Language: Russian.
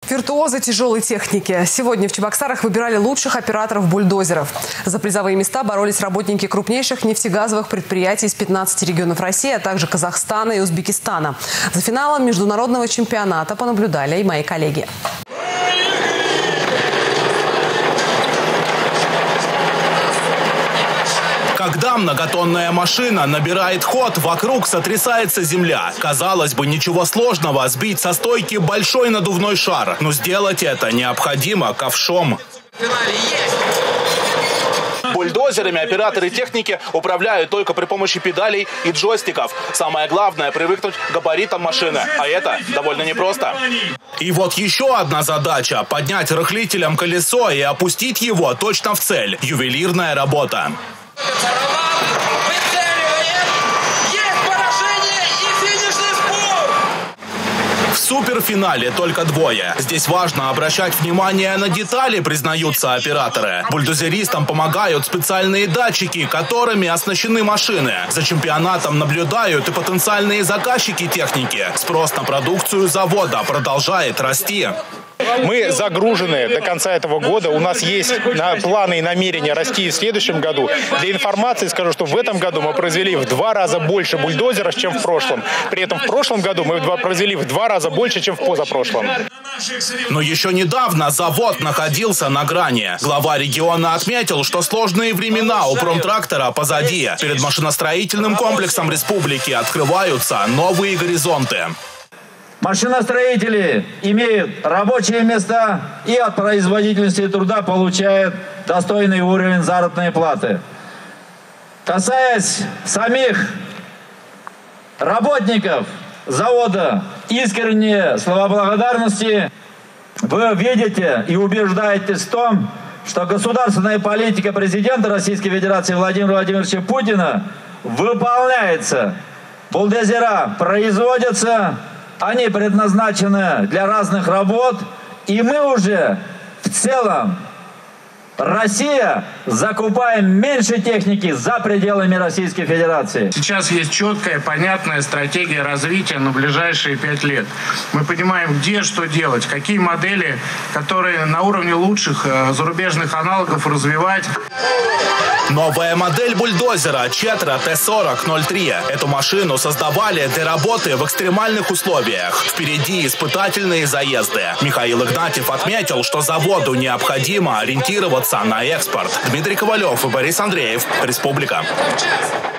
Виртуозы тяжелой техники. Сегодня в Чебоксарах выбирали лучших операторов бульдозеров. За призовые места боролись работники крупнейших нефтегазовых предприятий из 15 регионов России, а также Казахстана и Узбекистана. За финалом международного чемпионата понаблюдали и мои коллеги. Когда многотонная машина набирает ход, вокруг сотрясается земля. Казалось бы, ничего сложного – сбить со стойки большой надувной шар. Но сделать это необходимо ковшом. Бульдозерами операторы техники управляют только при помощи педалей и джойстиков. Самое главное – привыкнуть к габаритам машины. А это довольно непросто. И вот еще одна задача – поднять рыхлителем колесо и опустить его точно в цель. Ювелирная работа. В суперфинале только двое. Здесь важно обращать внимание на детали, признаются операторы. Бульдозеристам помогают специальные датчики, которыми оснащены машины. За чемпионатом наблюдают и потенциальные заказчики техники. Спрос на продукцию завода продолжает расти. Мы загружены до конца этого года. У нас есть планы и намерения расти и в следующем году. Для информации скажу, что в этом году мы произвели в 2 раза больше бульдозеров, чем в прошлом. При этом в прошлом году мы произвели в 2 раза больше, чем в позапрошлом. Но еще недавно завод находился на грани. Глава региона отметил, что сложные времена у промтрактора позади. Перед машиностроительным комплексом республики открываются новые горизонты. Машиностроители имеют рабочие места и от производительности труда получают достойный уровень заработной платы. Касаясь самих работников завода, искренние слова благодарности. Вы видите и убеждаетесь в том, что государственная политика президента Российской Федерации Владимира Владимировича Путина выполняется. Бульдозера производятся. Они предназначены для разных работ, и мы уже в целом, Россия, закупаем меньше техники за пределами Российской Федерации. Сейчас есть четкая, понятная стратегия развития на ближайшие 5 лет. Мы понимаем, где что делать, какие модели, которые на уровне лучших зарубежных аналогов развивать. Новая модель бульдозера Четра Т-40-03. Эту машину создавали для работы в экстремальных условиях. Впереди испытательные заезды. Михаил Игнатьев отметил, что заводу необходимо ориентироваться на экспорт. Дмитрий Ковалев и Борис Андреев. Республика.